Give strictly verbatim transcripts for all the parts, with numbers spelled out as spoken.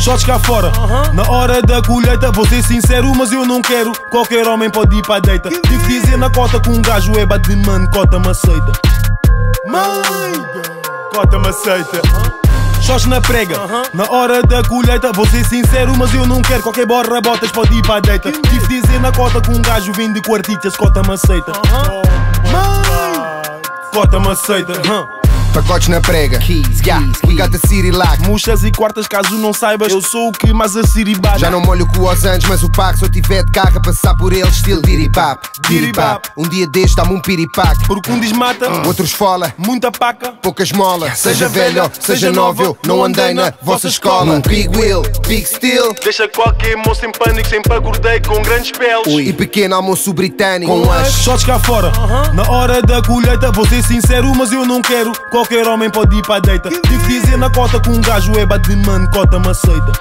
shots cá fora. Na hora da colheita, vou ser sincero, mas eu não quero. Qualquer homem pode ir pra deita. Tive que dizer na cota com um gajo é bad de mano, cota-me aceita. Mãe, cota-me aceita. Shots na prega, na hora da colheita, vou ser sincero, mas eu não quero. Qualquer borra botas pode ir pra deita. Tive que dizer na cota com um gajo vim de quartitas, cota-me aceita. Mãe, cota-me aceita. Pacotes na prega, keys, yeah, we got the city lock. Murchas e quartas, caso não saibas, eu sou o que mais a siribar. Já não molho com os anos, mas o pack, se eu tiver de carro a passar por ele, estilo diripap, diripap. Um dia deste dá-me um piripac, porque um desmata, uh. outro esfola, muita paca, pouca esmola. Seja velho, seja novo, eu não andei na vossa escola. Um big wheel, big steel, deixa qualquer moço em pânico, sempre acordei com grandes peles. Ui. E pequeno almoço britânico, com as shots cá fora, uh-huh. Na hora da colheita, vou ser sincero, mas eu não quero. Qualquer homem pode ir pra deita. Tive que dizer na cota com um gajo é bad de mano, cota-me aceita.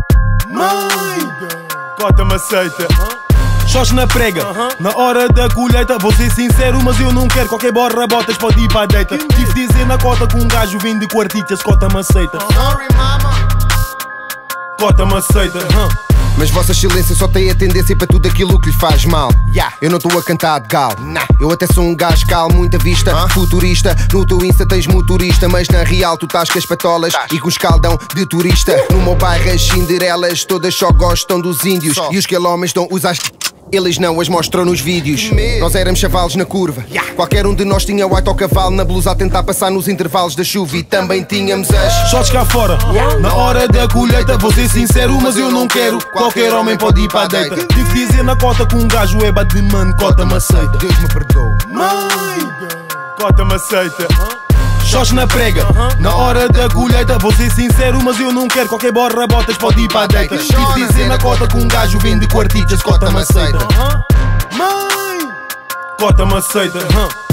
Mãe, cota-me aceita. Shots na prega, na hora da colheita, vou ser sincero, mas eu não quero. Qualquer borra botas pode ir pra deita. Tive que dizer na cota com um gajo vim de quartitas, cota-me aceita. Sorry mama, cota-me aceita. Mas vossa excelência só tem a tendência para tudo aquilo que lhe faz mal. Yeah. Eu não estou a cantar de gal, nah. Eu até sou um gajo calmo, muita vista, huh? Futurista. No teu Insta tens motorista, mas na real tu estás com as patolas Tás. E com escaldão de turista. No meu bairro as cinderelas todas só gostam dos índios só. E os que homens estão usar eles não as mostram nos vídeos. Me. Nós éramos chavalos na curva, yeah. Qualquer um de nós tinha o autocavalo na blusa a tentar passar nos intervalos da chuva. E também tínhamos as shots cá fora, yeah. Na hora da colheita, vou ser sincero, mas eu não quero. Qualquer homem pode ir pra deita. Tive que dizer na cota com um gajo é bad de mano, cota-me aceita. Deus me perdoa. Mãe, cota-me aceita. Shots na prega, na hora da colheita, vou ser sincero, mas eu não quero. Qualquer borra botas pode ir pra deita. Tive que dizer na cota com um gajo vem de quartitas, cota-me aceita. Mãe, cota-me aceita.